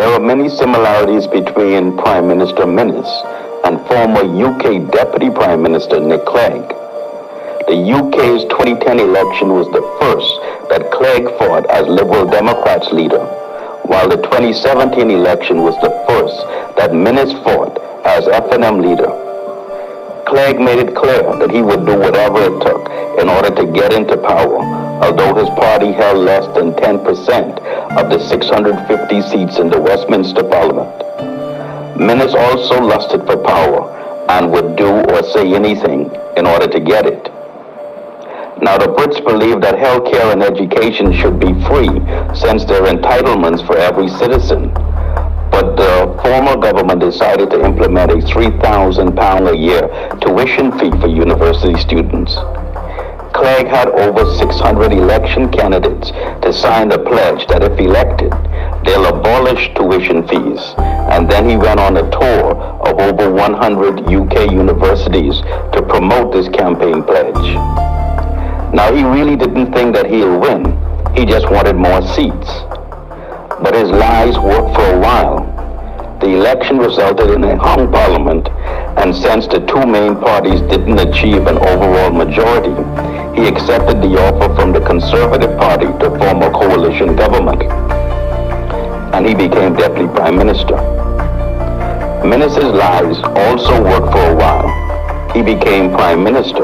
There are many similarities between Prime Minister Minnis and former UK Deputy Prime Minister Nick Clegg. The UK's 2010 election was the first that Clegg fought as Liberal Democrats leader, while the 2017 election was the first that Minnis fought as FNM leader. Clegg made it clear that he would do whatever it took in order to get into power, although his party held less than 10% of the 650 seats in the Westminster Parliament. Minnis also lusted for power and would do or say anything in order to get it. Now, the Brits believe that healthcare and education should be free since they're entitlements for every citizen. But the former government decided to implement a £3,000 a year tuition fee for university students. Clegg had over 600 election candidates to sign the pledge that if elected, they'll abolish tuition fees. And then he went on a tour of over 100 UK universities to promote this campaign pledge. Now, he really didn't think that he'll win. He just wanted more seats. But his lies worked for a while. The election resulted in a hung parliament, and since the two main parties didn't achieve an overall majority, he accepted the offer from the Conservative Party to form a coalition government, and he became Deputy Prime Minister. Minnis's lies also worked for a while. He became Prime Minister.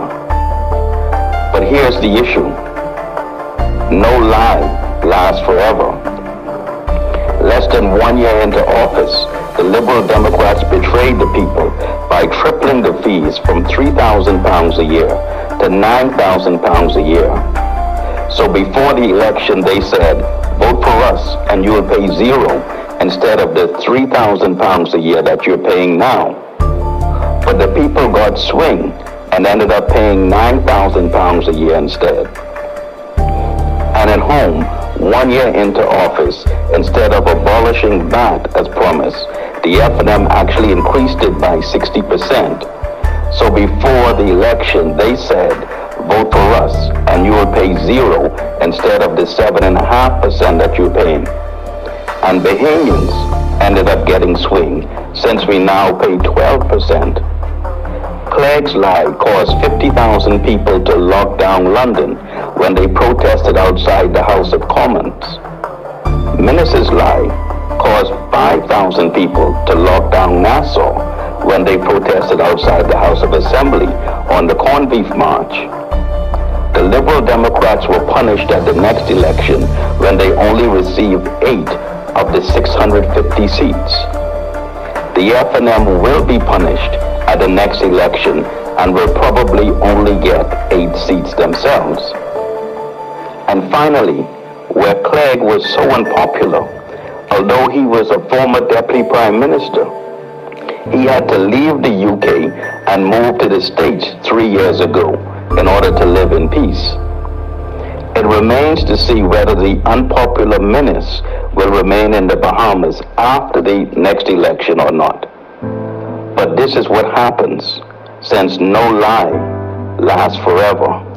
But here's the issue. No lie lasts forever. Less than 1 year into office, the Liberal Democrats betrayed the people by tripling the fees from £3,000 a year to £9,000 a year. So before the election, they said, vote for us and you will pay zero instead of the £3,000 a year that you're paying now. But the people got swing and ended up paying £9,000 a year instead. And at home, 1 year into office, instead of abolishing VAT as promised, the FNM actually increased it by 60%. So before the election, they said, vote for us and you will pay zero instead of the 7.5% that you're paying. And Bahamians ended up getting swing since we now pay 12%. Clegg's lie caused 50,000 people to lock down London when they protested outside the House of Commons. Minnis's lie caused 5,000 people to lock down Nassau when they protested outside the House of Assembly on the Corned Beef March. The Liberal Democrats were punished at the next election when they only received 8 of the 650 seats. The FNM will be punished at the next election and will probably only get 8 seats themselves. And finally, where Clegg was so unpopular, although he was a former Deputy Prime Minister, he had to leave the UK and move to the States 3 years ago in order to live in peace. It remains to see whether the unpopular Minnis will remain in the Bahamas after the next election or not. But this is what happens, since no lie lasts forever.